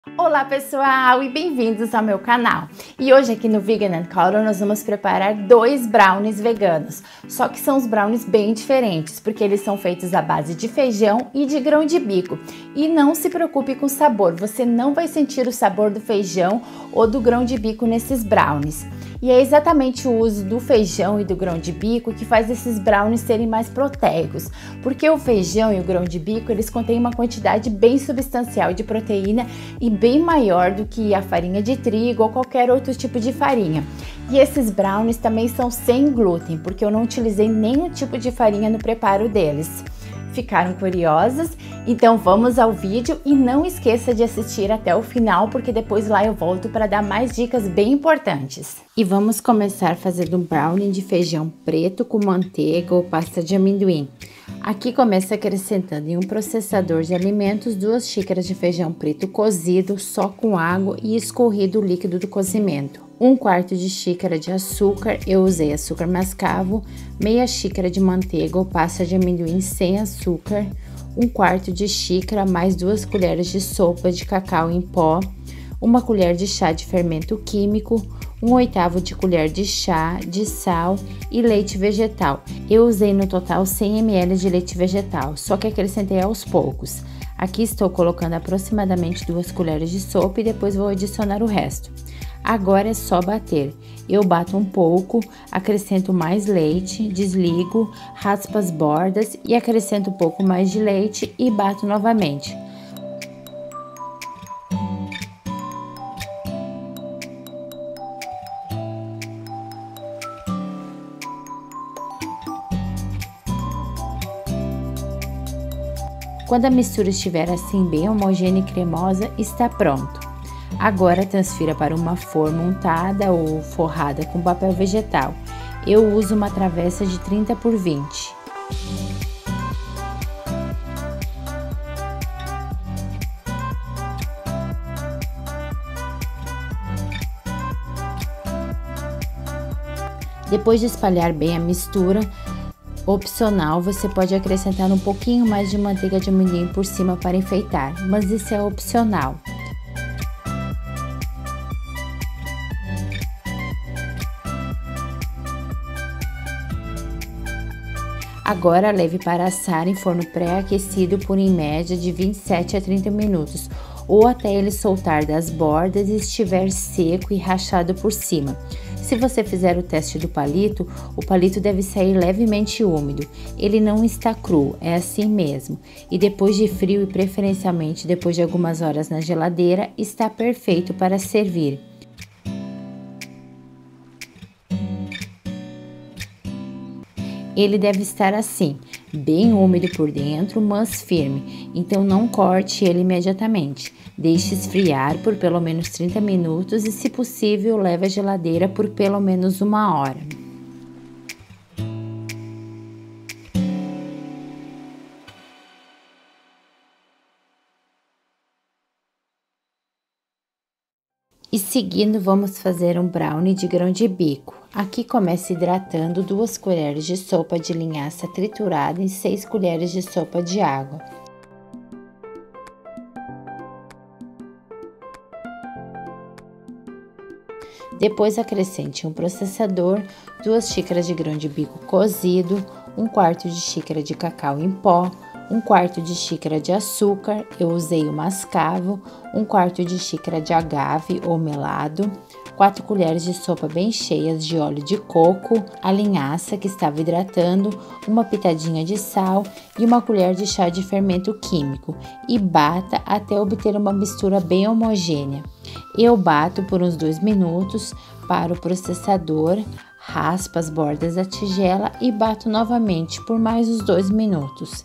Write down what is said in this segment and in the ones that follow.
Olá pessoal e bem-vindos ao meu canal. E hoje aqui no Vegan & Color nós vamos preparar dois brownies veganos. Só que são os brownies bem diferentes, porque eles são feitos à base de feijão e de grão de bico. E não se preocupe com o sabor, você não vai sentir o sabor do feijão ou do grão de bico nesses brownies. E é exatamente o uso do feijão e do grão de bico que faz esses brownies serem mais proteicos, porque o feijão e o grão de bico eles contêm uma quantidade bem substancial de proteína e bem maior do que a farinha de trigo ou qualquer outro tipo de farinha. E esses brownies também são sem glúten, porque eu não utilizei nenhum tipo de farinha no preparo deles. Ficaram curiosas? Então vamos ao vídeo e não esqueça de assistir até o final, porque depois lá eu volto para dar mais dicas bem importantes. E vamos começar fazendo um brownie de feijão preto com manteiga ou pasta de amendoim. Aqui começa acrescentando em um processador de alimentos 2 xícaras de feijão preto cozido só com água e escorrido o líquido do cozimento. 1/4 de xícara de açúcar, eu usei açúcar mascavo, meia xícara de manteiga ou pasta de amendoim sem açúcar, 1/4 de xícara mais 2 colheres de sopa de cacau em pó, 1 colher de chá de fermento químico, 1/8 de colher de chá de sal e leite vegetal. Eu usei no total 100 ml de leite vegetal, só que acrescentei aos poucos. Aqui estou colocando aproximadamente 2 colheres de sopa e depois vou adicionar o resto. Agora é só bater. Eu bato um pouco, acrescento mais leite, desligo, raspo as bordas e acrescento um pouco mais de leite e bato novamente. Quando a mistura estiver assim bem homogênea e cremosa, está pronto. Agora transfira para uma forma untada ou forrada com papel vegetal. Eu uso uma travessa de 30 por 20. Depois de espalhar bem a mistura, opcional, você pode acrescentar um pouquinho mais de manteiga de amendoim por cima para enfeitar, mas isso é opcional. Agora leve para assar em forno pré-aquecido por em média de 27 a 30 minutos, ou até ele soltar das bordas e estiver seco e rachado por cima. Se você fizer o teste do palito, o palito deve sair levemente úmido. Ele não está cru, é assim mesmo. E depois de frio e preferencialmente depois de algumas horas na geladeira, está perfeito para servir. Ele deve estar assim, bem úmido por dentro, mas firme, então não corte ele imediatamente. Deixe esfriar por pelo menos 30 minutos e, se possível, leve à geladeira por pelo menos 1 hora. E seguindo, vamos fazer um brownie de grão de bico. Aqui começa hidratando 2 colheres de sopa de linhaça triturada em 6 colheres de sopa de água. Depois acrescente um processador, 2 xícaras de grão de bico cozido, 1/4 de xícara de cacau em pó, 1/4 de xícara de açúcar, eu usei o mascavo, 1/4 de xícara de agave ou melado, 4 colheres de sopa bem cheias de óleo de coco, a linhaça que estava hidratando, uma pitadinha de sal e 1 colher de chá de fermento químico e bata até obter uma mistura bem homogênea. Eu bato por uns 2 minutos, paro o processador, raspo as bordas da tigela e bato novamente por mais uns 2 minutos.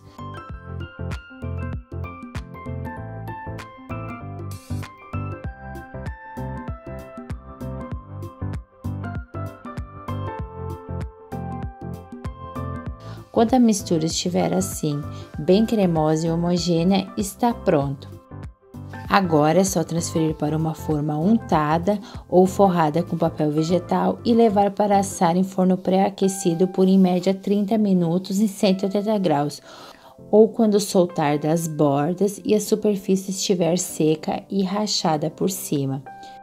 Quando a mistura estiver assim, bem cremosa e homogênea, está pronto. Agora é só transferir para uma forma untada ou forrada com papel vegetal e levar para assar em forno pré-aquecido por em média 30 minutos em 180 graus ou quando soltar das bordas e a superfície estiver seca e rachada por cima.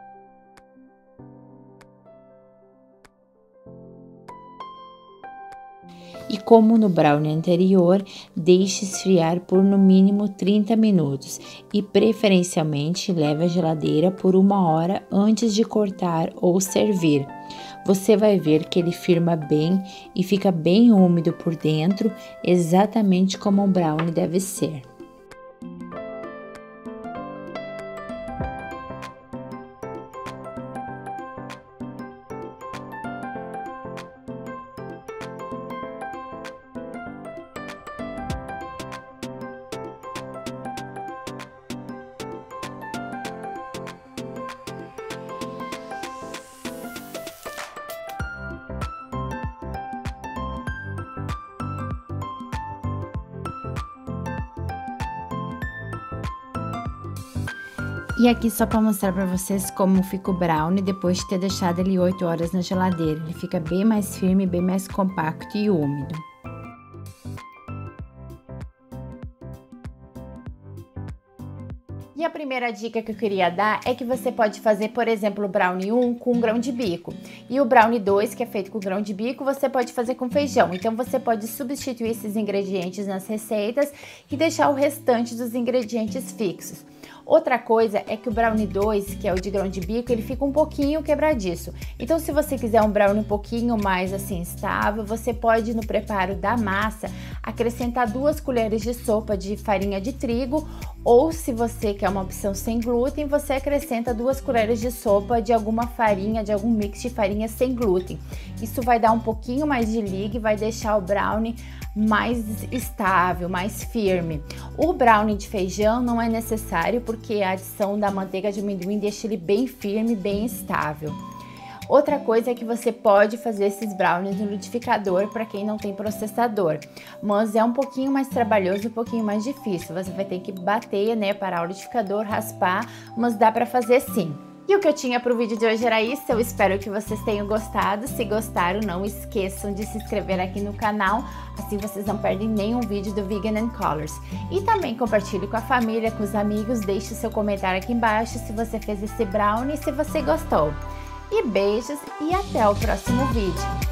E como no brownie anterior, deixe esfriar por no mínimo 30 minutos e preferencialmente leve à geladeira por 1 hora antes de cortar ou servir. Você vai ver que ele firma bem e fica bem úmido por dentro, exatamente como um brownie deve ser. E aqui só para mostrar para vocês como fica o brownie depois de ter deixado ele 8 horas na geladeira. Ele fica bem mais firme, bem mais compacto e úmido. E a primeira dica que eu queria dar é que você pode fazer, por exemplo, o brownie 1 com grão de bico. E o brownie 2, que é feito com grão de bico, você pode fazer com feijão. Então, você pode substituir esses ingredientes nas receitas e deixar o restante dos ingredientes fixos. Outra coisa é que o brownie 2, que é o de grão de bico, ele fica um pouquinho quebradiço. Então, se você quiser um brownie um pouquinho mais assim estável, você pode, no preparo da massa, acrescentar 2 colheres de sopa de farinha de trigo, ou se você quer uma opção sem glúten, você acrescenta 2 colheres de sopa de alguma farinha, de algum mix de farinha sem glúten. Isso vai dar um pouquinho mais de liga e vai deixar o brownie mais estável, mais firme. O brownie de feijão não é necessário porque a adição da manteiga de amendoim deixa ele bem firme, bem estável. Outra coisa é que você pode fazer esses brownies no liquidificador para quem não tem processador, mas é um pouquinho mais trabalhoso, um pouquinho mais difícil. Você vai ter que bater, né, parar o liquidificador, raspar, mas dá para fazer sim. E o que eu tinha para o vídeo de hoje era isso, eu espero que vocês tenham gostado. Se gostaram, não esqueçam de se inscrever aqui no canal, assim vocês não perdem nenhum vídeo do Vegan & Colors. E também compartilhe com a família, com os amigos, deixe seu comentário aqui embaixo se você fez esse brownie e se você gostou. E beijos e até o próximo vídeo!